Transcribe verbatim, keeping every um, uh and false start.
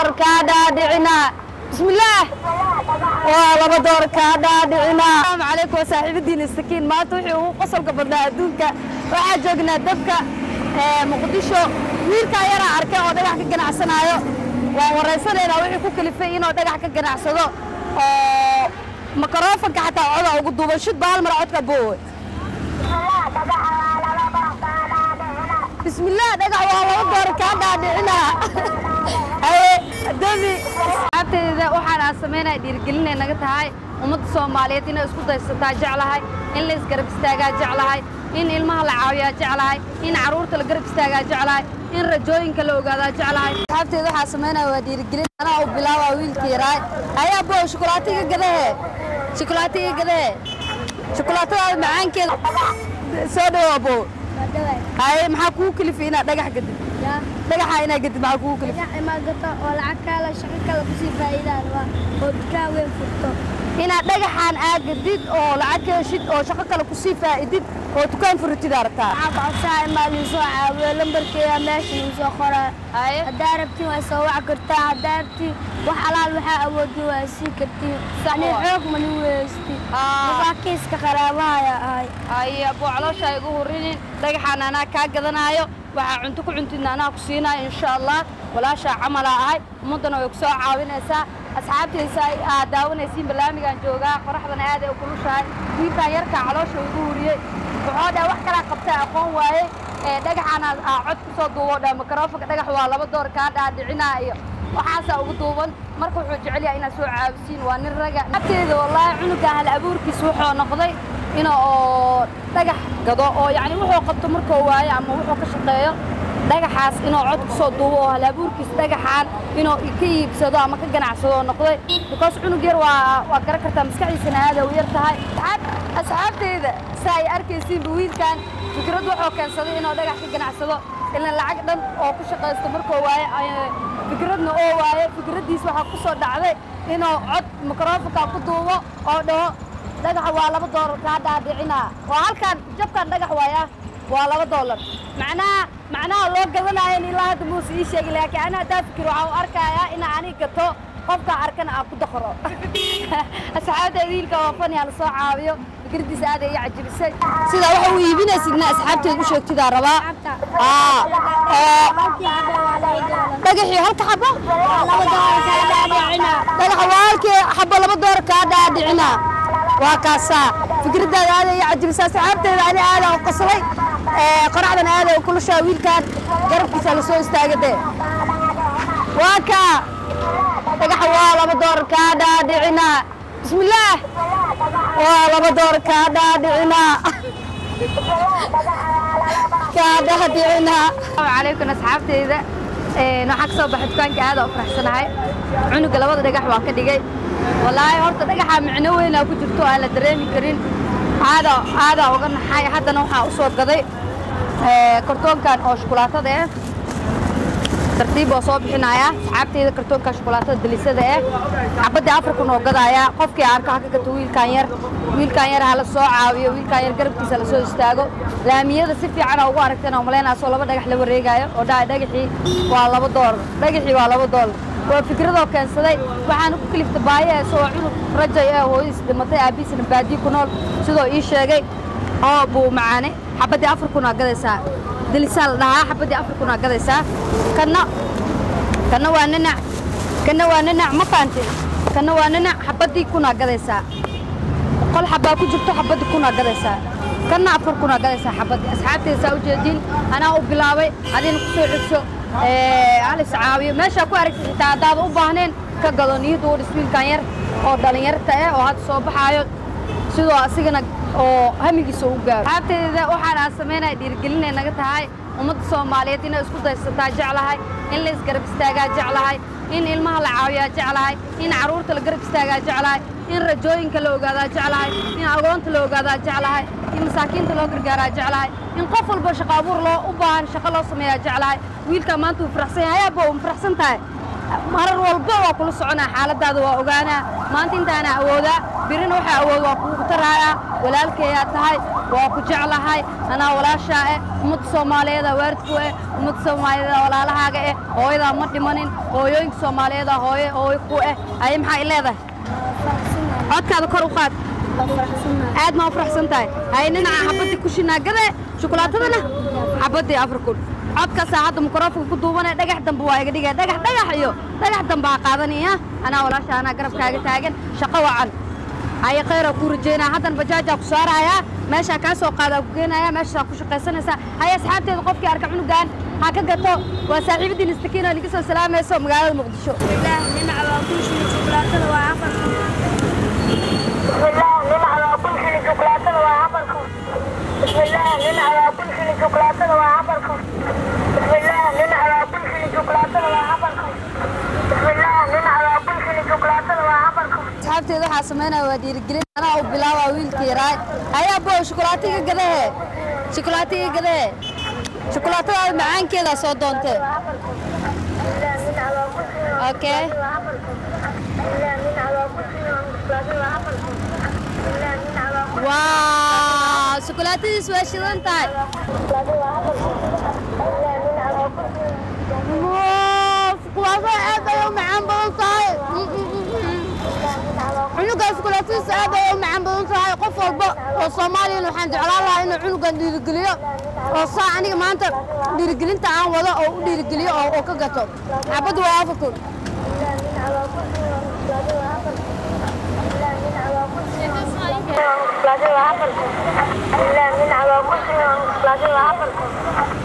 دور كادا دعنا بسم الله ولما دور كادا دعنا السلام عليكم وصاحب الدين السكين ما توحي وقصل قبل دونك وحاجوجنا دبك مقدشو wiilka yara arkay oo dhagax ka ganacsanayo waa wareysanayna wixii ku kalifay inuu dhagax ka ganacsado oo makarafanka xataa cod ugu duuban shid baal mar codka booy bismillah dhagax waa loo door ka dhaadhicina ay dadi abteeda waxaan sameynaa dhiirgelinay naga tahay ummadda Soomaaliyeed inay isku daysataa jeclahay in la isgarab istaagaa jeclahay in ilmaha la caawiyaa jeclahay in caruurta la garab istaagaa jeclahay in rajooyinka la ogaadaa jeclahay abteeda waxa sameynaa waa dhiirgelin ana u bilaaba wiilkii raay ayaa boo shukulaatiga gadahe shukulaatiga gadahe shukulaatada macaankeeda soo dhawaabo ay maxaa ku kalifay inaad dhagax gadid ya dhagaxa inaad gadid maxaa ku kalifay ya ma gato oo lacag kala shaqo kala ku sii faa'iidaan waa oo dukaan weyn furto inaad dhagaxan aad gadid oo lacag ka shid oo shaqo kala ku sii faa'iidid oo dukaan furtid artaa aba saa ma li soo caawiyo lambarkeeda meesha uu soo qoraa ay hadaarabti waa soo wac kartaa hadaarti wax alaal waxa awoodi waa si kartii sani xoog ma weesti ah kiiska qaraabaha ay ay abo caloosha igu horinin dhagaxan ana ka gadanayo waxa cunto ku cuntidna ana ku siinaa insha Allah walaasha camal ahay ummadana way ku soo caawinaysaa asxaabtiisa ay daawanaysiin barnaamijkan jooga qoraxdana aad ay u kulushahay wiilka yarka caloosha igu horiyay wuxuu wax kala qabtay aqoon waaye ee dhagaxana cod ku soo duubo dhaa makarafanka dhagax waa laba door ka dhaadhicinaa iyo waxaasa ugu duuban marka wuxuu jecel yahay inaad soo caawisiin waa nin raga abteeda wallahi cunuga hal abuurkiis wuxuu noqday inuu dhagax gado oo yaani wuxuu qabto marka waaye ama wuxuu ka shaqeeyo dhagaxaas inuu cod ku soo duubo oo hal abuurkiis dhagaxan inuu ka iibsado ama ka ganacsado noqday because cunug yar waa waa garan kartaa maskaxdiisana aad u yar tahay asxaabteeda say arkaysiin wiilkan fikrad wuxuu keensaday inuu dhagax ka ganacsado in lacag dhan oo ku shaqeysto marka waaye fikradna oo waaye fikradiis waxa ku soo dhacday inuu cod makarafanka ku duubo oo dhaho dhagax waa laba door ka dhaadhicina waa halkan jabkan dhagax waaya waa laba doolar macnaa macnaa loo gadanayo in ilaa hadda muus ii sheegay laakiin ana taa fikir waxa uu arkayaa in aan gato qofka arkana aan ku dakhro asxaabta wiilka waa fan yar soo caawiyo fikradiisa aad ay cajibisay sida waxa uu iibinaysidna asxaabteed u sheegtida rabaa aa dhagaxii halka xabo laba door ka dhaadhicina dhagax waalkii xabo laba door ka dhaadhicina waa kaasa fikradaada aad ay cajibisay asxaabteeda ani aad aan qaslay ee qoraxdan aad ay kulushaa wiilkan garabkiisa la soo istaagay waa ka dhagax waa laba door ka dhaadhicina bismillah waa laba door ka dhaadhicina ka dhaadhicina alaykum asxaabteeda ee waxa ka soo baxay dukaanka aad u faraxsanahay cunuga labada dhagax waa ka dhigay wallahi horta dhagaxa micno weyn ku jirto aan la dareemi karin aada aada uga naxay haddana waxa u soo gaday ee kartoonkan oo shukulaatada ah tartiib oo soo bixinaya asxaabteeda kartoonka shukulaatada delisada ah xabada afar kun oo gadaya qofkii arka ka gato wiilkan yar wiilkan yar hala soo caawiyo wiilkan yar garabkiisa la soo istaago laamiyada si fiican ugu aragtana oo maleynaa soo laba dhagax la wareegayo oo dhagaxii waa laba door dhagaxii waa laba door waa fikradoo keensaday waxaan ku kaliftay baayaha soo cunug rajay ah oo is dhimatay aabiisna baadi ku nool sidoo ii sheegay oo buu macaane xabadii afar kun oo gadaysaa delisal dhaha xabadii afar kun oo gadaysaa kana kana waa ninac kana waa ninac ma faantay kana waa ninac xabadii kun oo gadaysaa qol xabaa ku jirto xabadii kun oo gadaysaa kana afar kun oo gadaysaa xabadii asxaabteesa u jeedin ana u bilaabay adin ku soo xigso ee ali saawiyo meesha ku aragtay xitaa dad u baahneen ka gado niyad oo isbiilkan yar oo dhalinyarta ah oo had soo baxayo sidoo asigana oo hamigiisa u gaaro xabteeda waxaan sameynaa dhiirgelinay naga tahay ummadda Soomaaliyeed inay isku daysataa jeclahay in la isgarab istaagaa jeclahay in ilmaha la caawiyaa jeclahay in caruurta la garab istaagaa jeclahay in rajooyinka la ogaadaa jeclahay in agoonta la ogaadaa jeclahay in masaakiinta loo gargaaraa jeclahay in qof walba shaqo abuur loo u baahan shaqo loo sameeyaa jeclahay wiilka maanta uu faraxsan yahay aaba uu faraxsan tahay marar walba waa kula soconaa xaaladaada waa ogaanaa maanta intaana awoodaa birina waxa awood waa kugu taraaya walaalkeeyaa tahay waa ku jeclahay anaa walaashaa eh ummadda Soomaaliyeed waaridku eh ummadda Soomaaliyeed walaalahaaga eh hooyada ma dhimanin hooyooyinka Soomaaliyeed hooyo hooyo ku eh ay maxay leedahay codkaada kor u qaad aad ma faraxsan tahay hay nina xabadii ku shinaagada shukulaatadana xabadii afrikul codka saacada mikrofoonka ku duubanay dhagax dambe waa iga dhigay dhagax dhagax iyo dhagax dambe qaadanaya ana walaasha ana garabkaaga taagan shaqo wacan ay khayr ku rajeena hadan bajaaja ku saaraya meesha ka soo qaada ku geenaya meesha ku shaqaysanaysa hay asxaabteeda qofkii arka cunugan ha ka gato waa saaxiibadiin istakiina niga soo salaamayso magaalada Muqdisho ilaahay nina ala ku shii shukulaatada waa afar بسم الله نن على كل شيء شوكولاتة وعبركم بسم الله نن على كل شيء شوكولاتة وعبركم بسم الله نن على كل شيء شوكولاتة وعبركم بسم الله نن على كل شيء شوكولاتة وعبركم صاحبتي waxaa sameynaa waa dhiirigelin ana u bilaawaa wiilkii raay ayaa boo shukulaatiga gadahe shukulaatiga gadahe shukulaatada macaankeeda soo doontay okay واو شوكولاتة سويشلون تاي واو شوكولاتة هذا يوم عم بنصاي عنق شوكولاتة هذا يوم عم بنصاي قفل بق والصومالي إنه حنج على الله إنه عنق ديرجلية والصاع أنا ما أنت ديرجلين تعان ولا أو ديرجلية أو أو كجتو عبد وافقون لازم أعرف. لا من على كل شيء لازم أعرف.